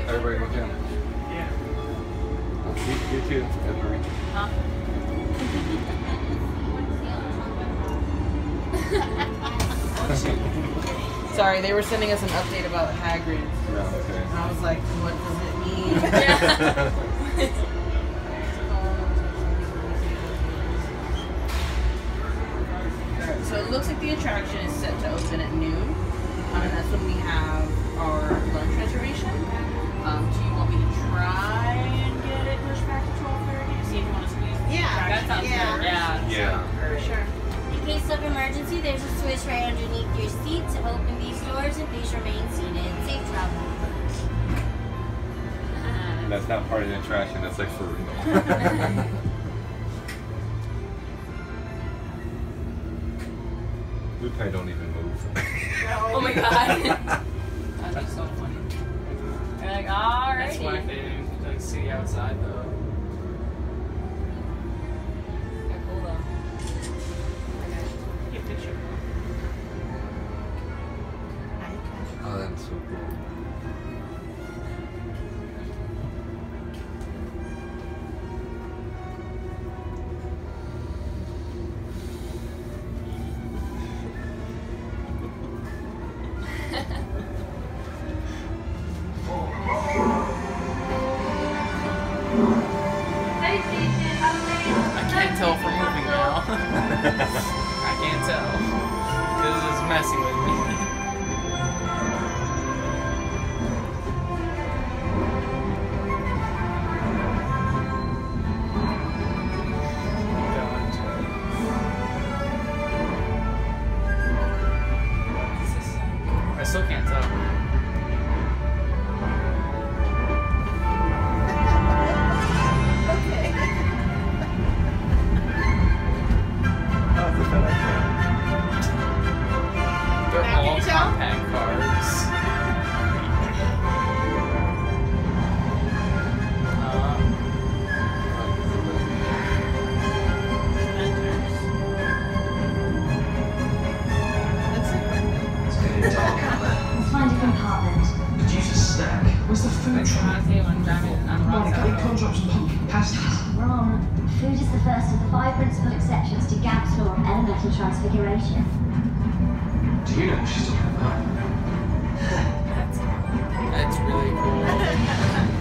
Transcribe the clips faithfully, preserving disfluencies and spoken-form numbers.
Everybody look in. Yeah. You, you too, Edward. Huh? Sorry, they were sending us an update about Hagrid. No, okay. And I was like, what does it mean? Alright, so it looks like the attraction is set to open at noon. Um, and that's when we have our lunch reservation. Um, do you want me to try and get it pushed back to twelve thirty to see if you want to squeeze the Yeah, attraction? that sounds Yeah. good. Yeah. Yeah. For sure. In case of emergency, there's a switch right underneath your seat to open these doors, and please remain seated. Safe travel. And that's not part of the attraction, that's like for real. We probably don't even move. Oh my god. That'd be so funny. You're like, alrighty. That's why they didn't like, see outside though. Yeah, cool though. Get a picture. Oh, that's so cool. I can't tell from moving now. I can't tell. Because it's messing with me. I still can't tell. They're all compact cars. Um, Find a compartment. Produce a snack. Where's the food truck? Monica, they can't drop some pumpkin pasties. Wrong. Food is the first of the five principal exceptions to Gamp's law of elemental transfiguration. Do you know what she's talking about? that's really cool.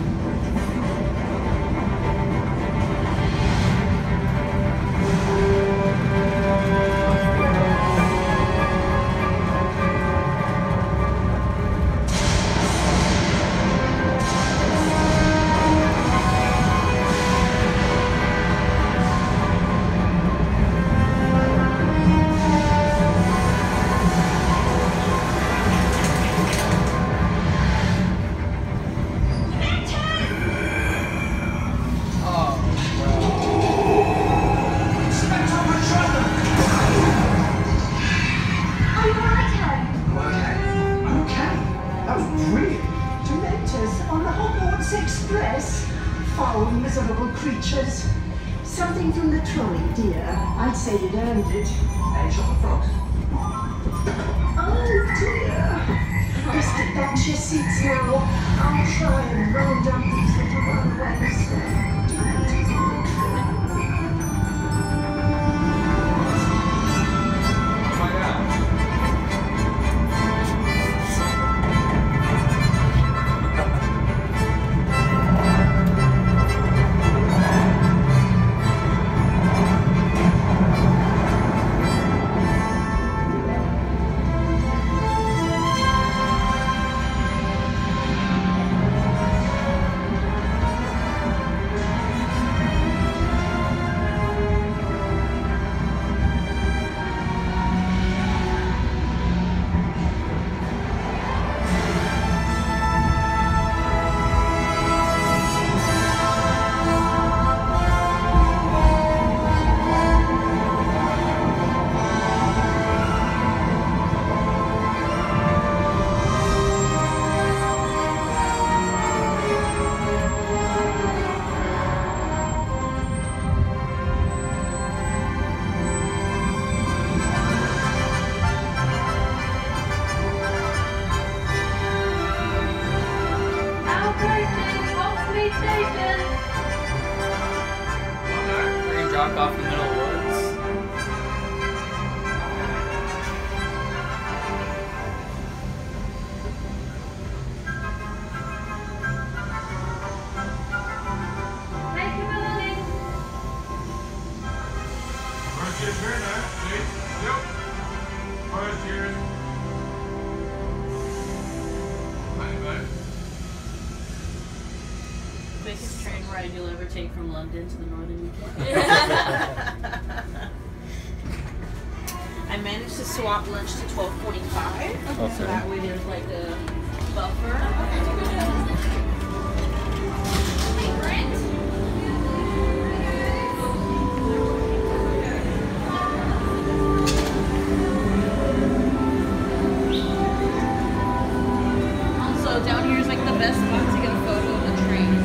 Foul, miserable creatures. Something from the trolley, dear. I'd say you'd earned it. Eggs on the front. Oh, dear. Best get back to your seats now. I'll try and round up these little runaways. Green jock off in the middle of the woods. Biggest train ride you'll ever take from London to the northern U K. I managed to swap lunch to twelve forty-five, Okay. so that way there's like a buffer. Also, down here is like the best spot to get a photo of the train.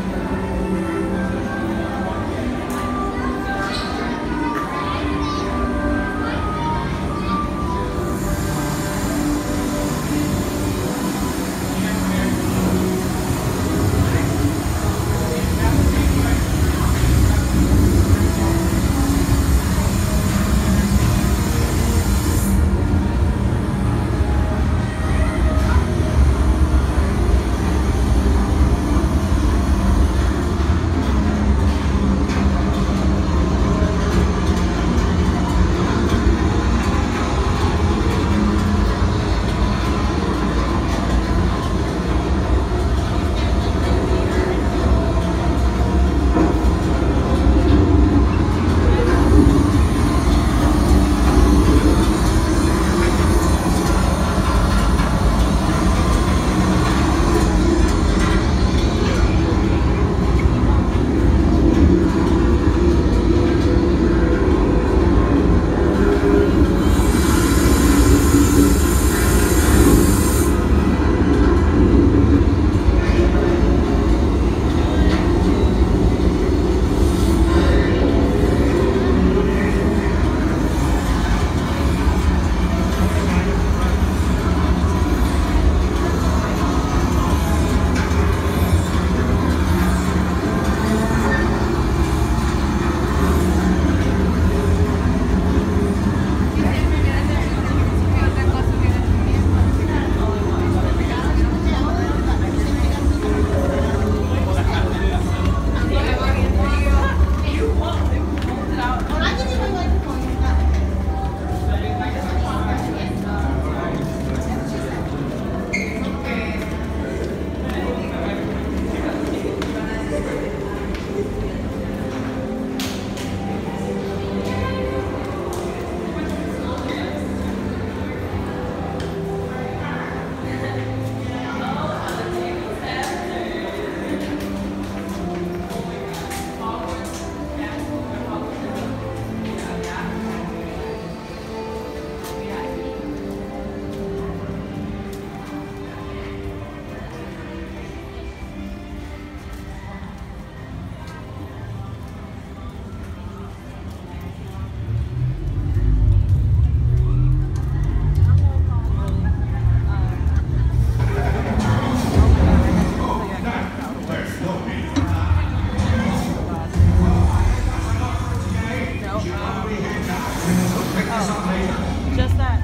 Just that.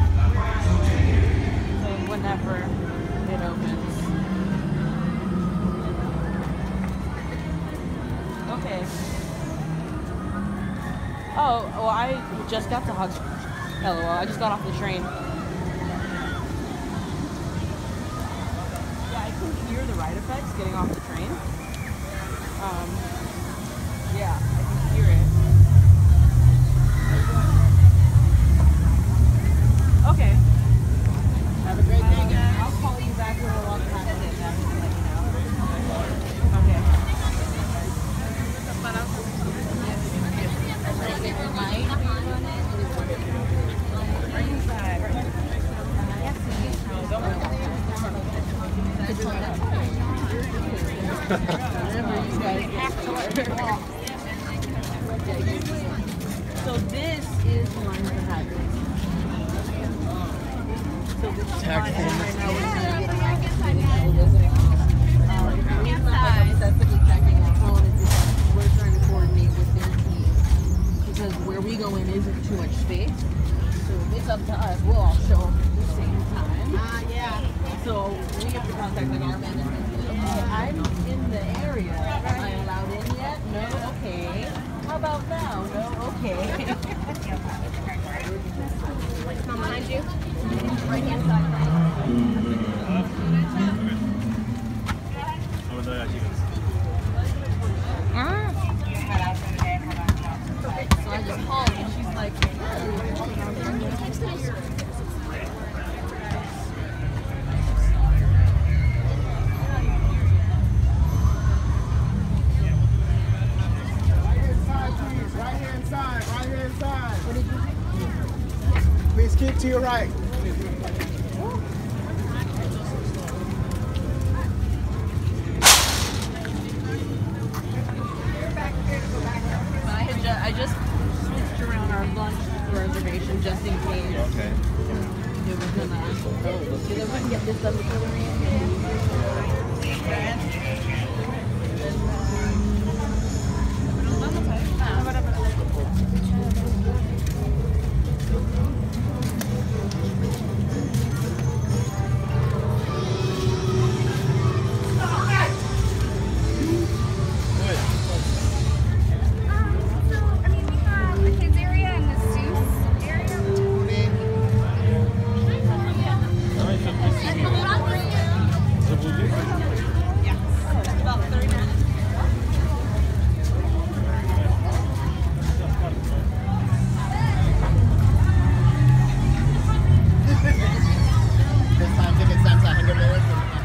So whenever it opens. Okay. Oh, well, I just got to Hog. L O L. I just got off the train. Yeah, I can hear the ride effects getting off the train. Um, yeah, I can hear it. Okay. Have a great day, guys. I'll call you back when we're on the time. Okay. Are you inside? No, don't worry about So this is the line for hagworts. So this is line right now we're trying to get on. We're visiting. Um, inside. That's checking our phone. So we have to contact like our manager. Okay, I'm in the area. Am I allowed in yet? No. Okay. How about now? No. Okay. Mom, behind you. Right hand side. So I just called and she's like, Right hand side, right hand side. What did you Please keep to your right. I, had ju- I just switched around our lunch reservation just in case. Okay. It was gonna. Oh, so that we can get this done before the rain. This time ticket stands at one hundred dollars.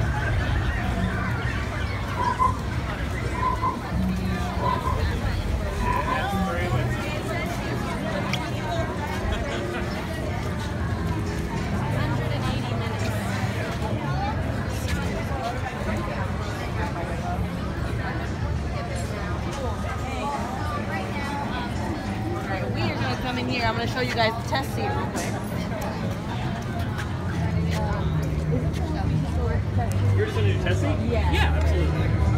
Alright, we are gonna come in here. I'm gonna show you guys the test seat real quick. You're just gonna do testing? Yeah. Yeah, absolutely.